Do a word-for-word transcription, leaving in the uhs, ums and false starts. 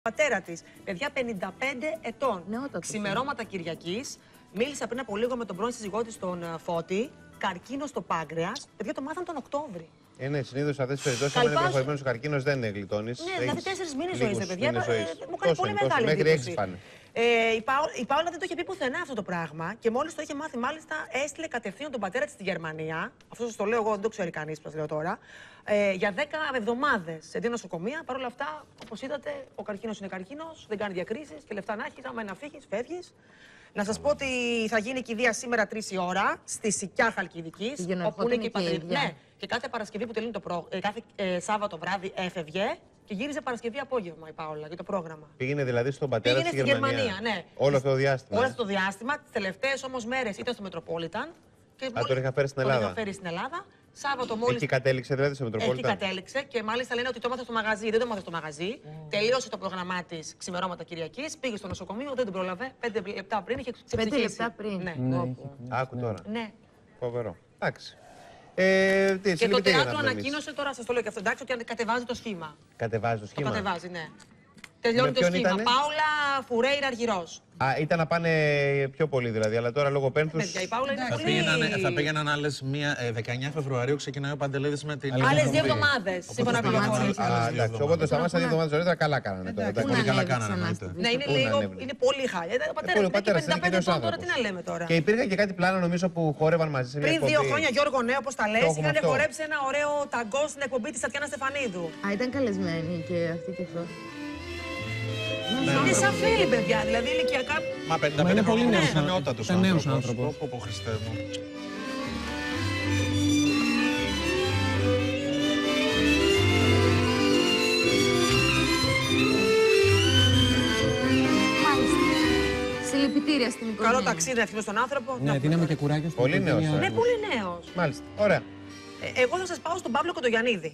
Πατέρα της, παιδιά πενήντα πέντε ετών, ξημερώματα Κυριακής, μίλησα πριν από λίγο με τον πρώην σύζυγό της τον Φώτη, καρκίνο στο πάγκρεας, παιδιά το μάθαν τον Οκτώβρη. Ε, ναι, συνήθως σε αυτές τις περιπτώσεις, αν είναι προχωρημένος ο καρκίνος, δεν γλιτώνεις. Ναι, δηλαδή τέσσερις μήνες ζωής, παιδιά. Ε, μου κάνει πολύ μεγάλη μέχρι εντύπωση. έξι πάνε. Ε, η, Πάω, η Πάολα δεν το είχε πει πουθενά αυτό το πράγμα και μόλις το είχε μάθει, μάλιστα έστειλε κατευθείαν τον πατέρα της στη Γερμανία. Αυτό σας το λέω εγώ, δεν το ξέρει κανείς, που σας λέω τώρα. Ε, για δέκα εβδομάδες σε δύο νοσοκομεία. Παρ' όλα αυτά, όπως είδατε, ο καρκίνος είναι καρκίνος, δεν κάνει διακρίσεις και λεφτά να έχεις. Άμα να φύγεις, φεύγεις. Να σας πω ότι θα γίνει κηδεία σήμερα τρεις η ώρα στη Σικιά Χαλκιδικής, όπου είναι και η πατρίδα. Ναι, και κάθε Παρασκευή που τελειώνει το πρόγραμμα, ε, κάθε ε, Σάββατο βράδυ έφευγε. Και γύριζε Παρασκευή απόγευμα η Πάολα για το πρόγραμμα. Πήγαινε δηλαδή στον πατέρα της στη Γερμανία. Γερμανία, ναι. Όλο αυτό το διάστημα. Όλο αυτό το διάστημα. Τις τελευταίες όμως μέρες ήταν στο Μετροπόλιταν. Και Α, τον είχα φέρει στην Ελλάδα. Τον είχα φέρει στην Ελλάδα. Σάββατο μόλις. Εκεί κατέληξε δηλαδή στο Μετροπόλιταν. Εκεί κατέληξε και μάλιστα λένε ότι το έμαθε στο μαγαζί. Δεν το έμαθε στο μαγαζί. Mm. Τελείωσε το πρόγραμμά της ξημερώματα Κυριακής. Πήγε στο νοσοκομείο, δεν την πρόλαβε. Πέντε λεπτά πριν είχε ξεψυχήσει. Πέντε λεπτά πριν. Ναι. Ναι. Άκου τώρα. Ναι. Φοβερό. Εντάξει. Ε, τι, και το θέατρο ανακοίνωσε, τώρα σας το λέω και αυτό, εντάξει, ότι κατεβάζει το σχήμα. Κατεβάζει το σχήμα. Το κατεβάζει, ναι. Τελειώνει το σχήμα. Ήτανε? Πάολα Φουρέιρα Αργυρός. Α, ήταν να πάνε πιο πολύ δηλαδή, αλλά τώρα λόγω πένθους... Η Πάολα είναι θα, πολύ... πήγαιναν, θα πήγαιναν άλλες δεκαεννιά Φεβρουαρίου, ξεκινάει ο Παντελίδης με την... Άλλες δύο εβδομάδες, σύμφωνα με πληροφορίες. Α, εντάξει, οπότε σταμάτησαν δύο εβδομάδες νωρίτερα, καλά κάνανε τώρα. Πολύ καλά κάνανε. Ναι, είναι λίγο, είναι πολύ χάλια. Ο πατέρας είναι πενήντα πέντε ετών τώρα, τι να λέμε τώρα. Και υπήρχε και κάτι πλάνο νομίζω που χόρευαν μαζί σε μια εκπομπή. Πριν δύο χρόνια, Γιώργο Νέο, όπως τα λες, είχαν χορέψει ένα ωραίο ταγκό στην εκπομπή της Τατιάνα Στεφανίδου. Α, ήταν καλεσμένοι και αυτή και αυτό. Είναι σαν φίλοι, παιδιά, δηλαδή ηλικιακά. Μα πενήντα πέντε χρόνια είναι νεότατος άνθρωπος. Πω πω Χριστέ μου. Συλληπιτήρια στην οικογένεια. Καλό ταξίδι να ευχηθώ στον άνθρωπο. Ναι, δίναμε και κουράγιο στον Πολύ νέος. Ναι, πολύ νέος. Μάλιστα. Ωραία. Εγώ θα σας πάω στον Παύλο Κοντογιαννίδη.